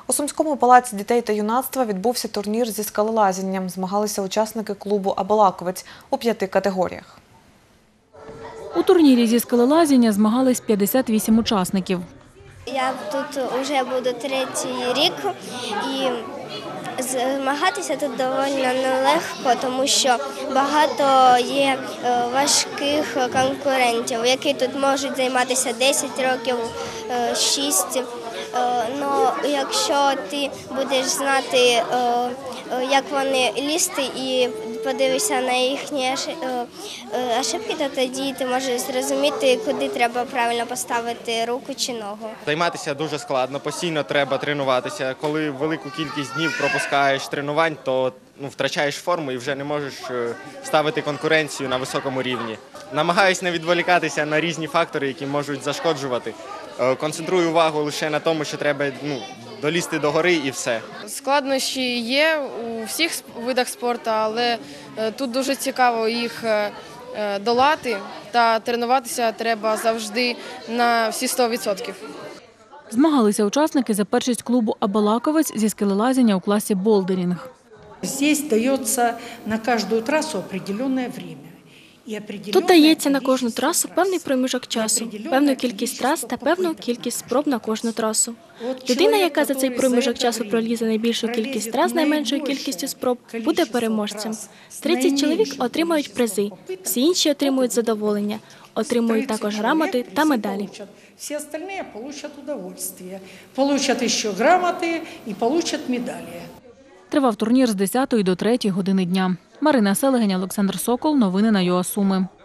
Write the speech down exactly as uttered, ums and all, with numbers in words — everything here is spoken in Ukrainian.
У Сумському палаці дітей та юнацтва відбувся турнір зі скелелазінням. Змагалися учасники клубу «Абалаковець» у п'яти категоріях. У турнірі зі скелелазіння змагались п'ятдесят вісім учасників. Я тут вже буду третій рік і змагатися тут доволі нелегко, тому що багато є важких конкурентів, які тут можуть займатися десять років, шість. Ну, якщо ти будеш знати, як вони лізти і подивишся на їхні ошибки, то тоді ти можеш зрозуміти, куди треба правильно поставити руку чи ногу. Займатися дуже складно, постійно треба тренуватися. Коли велику кількість днів пропускаєш тренувань, то ну, втрачаєш форму і вже не можеш ставити конкуренцію на високому рівні. Намагаюсь не відволікатися на різні фактори, які можуть зашкоджувати. Концентрую увагу лише на тому, що треба ну, долізти до гори і все. Складнощі є у всіх видах спорту, але тут дуже цікаво їх долати та тренуватися треба завжди на всі сто відсотків. Змагалися учасники за першість клубу «Абалаковець» зі скелелазіння у класі «Болдерінг». Здесь дається на кожну трасу определенне время. Тут дається на кожну трасу певний проміжок часу, певну кількість трас та певну кількість спроб на кожну трасу. Людина, яка за цей проміжок часу пролізе найбільшу кількість трас з найменшою кількістю спроб, буде переможцем. тридцять чоловік отримають призи, всі інші отримують задоволення, отримують також грамоти та медалі. Всі інші отримають удовольствие, отримають ще грамоти і отримають медалі. Тривав турнір з десятої до третьої години дня. Марина Селегень, Олександр Сокол. Новини на ЮА Суми.